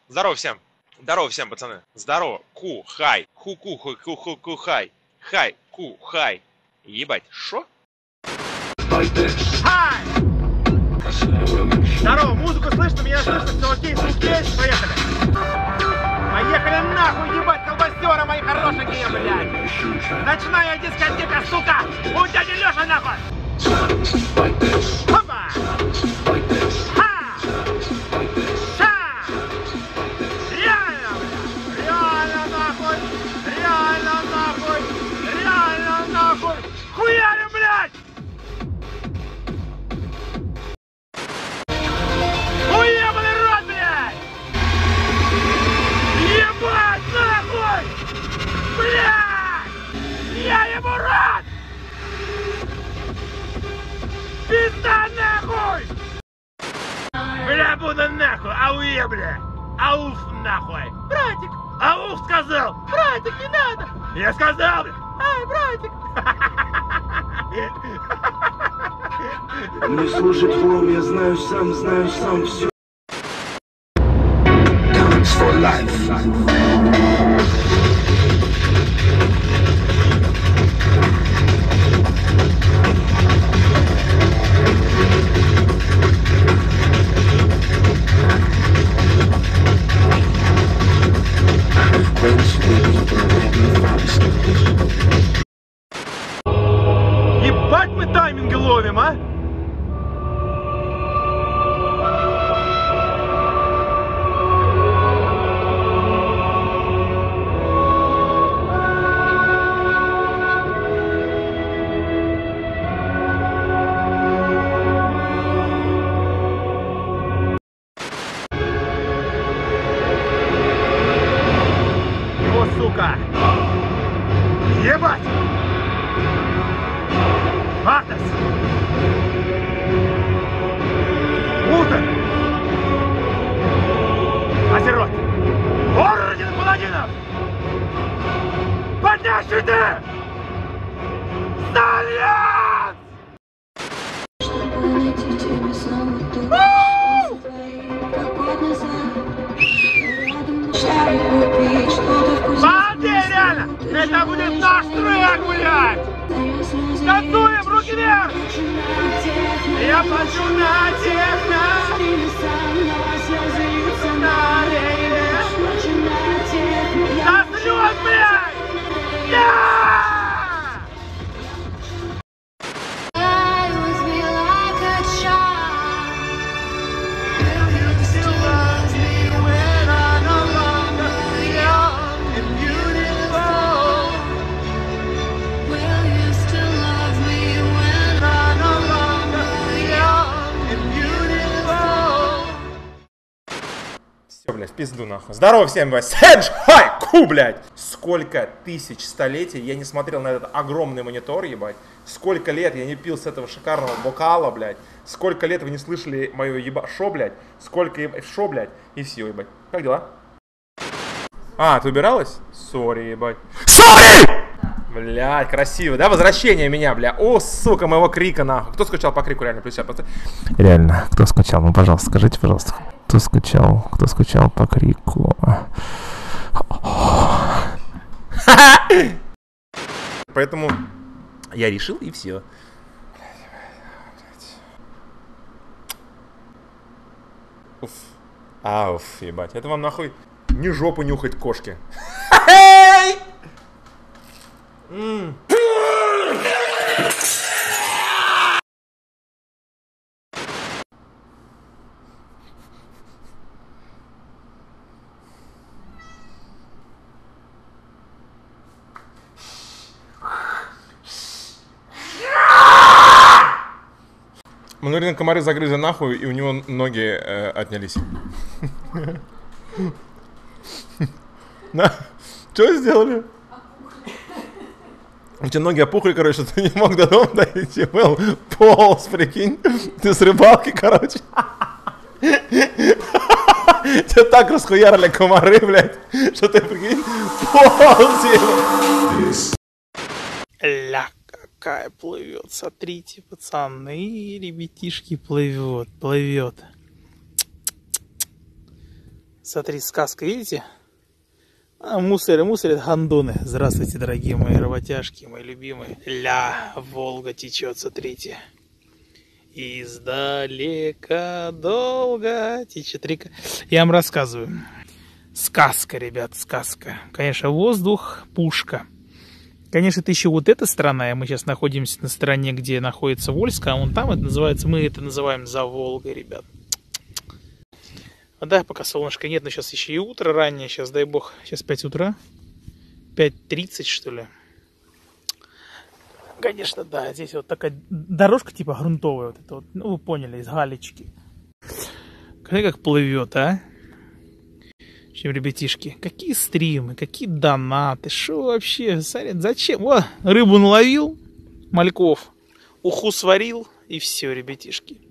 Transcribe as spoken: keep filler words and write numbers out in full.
Здорово всем. Здорово всем, пацаны. Здорово. Ку, хай. Ху-ку, ху-ку-ху-ку, хай. Хай, ку, хай. Ебать, шо? Хай! Здорово, музыку слышно, меня слышно, все окей, звук есть, поехали. Поехали нахуй, ебать, колбасера, мои хорошенькие, блядь. Ночная дискотека, сука. У дяди Лёша, нахуй. Опа! Ха! Ша! Реально, блядь. Реально, нахуй. Реально, нахуй. Реально, нахуй. Хуярим, блядь. Уебаный рот, блядь. Ебать, нахуй. Блядь. Я ему рот. Пизда нахуй! Бля, буду нахуй! Ауе, бля! Ауф нахуй! Братик! Ауф сказал! Братик, не надо! Я сказал, бля! Ай, братик! Не служит хлам, я знаю сам, знаю сам все. Dance for life. Ебать мы тайминги ловим, а? О, сука! Ебать! Атас! Утер! Азерот! Орден паладинов! Поднять щиты! Стальянс! Чтобы найти в тебе снова ту, как год назад. Рядом мечтаю купить что-то вкуснее. Молодец, реально! Это будет наш трек, блядь! Танцуем, руки вверх! Я плачу на техно! На рейве! До слез, блядь! Я! Все, блядь, в пизду нахуй. Здорово всем, блядь. Сэдж, хай, ку, блядь. Сколько тысяч столетий я не смотрел на этот огромный монитор, ебать. Сколько лет я не пил с этого шикарного бокала, блядь. Сколько лет вы не слышали мое еба... Шо, блядь. Сколько ебать... Шо, блядь. И все, ебать. Как дела? А, ты убиралась? Сори, ебать. Сори! Блядь, красиво, да? Возвращение меня, бля. О, сука, моего крика, нахуй. Кто скучал по крику, реально? Плюс пятьдесят. Реально, кто скучал? Ну, пожалуйста, скажите, пожалуйста. Кто скучал? Кто скучал по крику? Поэтому я решил, и все. Уф. Ауф, ебать. Это вам нахуй не жопу нюхать кошки. М. Манурин комары загрызли нахуй, и у него ноги э, отнялись. На, что сделали? У тебя ноги опухли, короче, ты не мог до дома дойти, был полз, прикинь, ты с рыбалки, короче. Тебя так расхуярили комары, блядь, что ты, прикинь, полз. Ля, какая плывет, смотрите, пацаны, ребятишки, плывет, плывет. Смотри, сказка, видите? А, мусоры, мусоры, гондоны. Здравствуйте, дорогие мои работяжки, мои любимые. Ля, Волга течет, смотрите. Издалека долго течет река. Я вам рассказываю. Сказка, ребят, сказка. Конечно, воздух, пушка. Конечно, это еще вот эта страна, и мы сейчас находимся на стороне, где находится Вольска, а вон там это называется, мы это называем за Волгой, ребят. Да, пока солнышка нет, но сейчас еще и утро раннее, сейчас, дай бог, сейчас пять утра, пять тридцать, что ли. Конечно, да, здесь вот такая дорожка типа грунтовая, вот это вот, ну вы поняли, из галечки. Смотри, как плывет, а? В общем, ребятишки, какие стримы, какие донаты, что вообще, смотри, зачем? О, рыбу наловил, мальков, уху сварил, и все, ребятишки.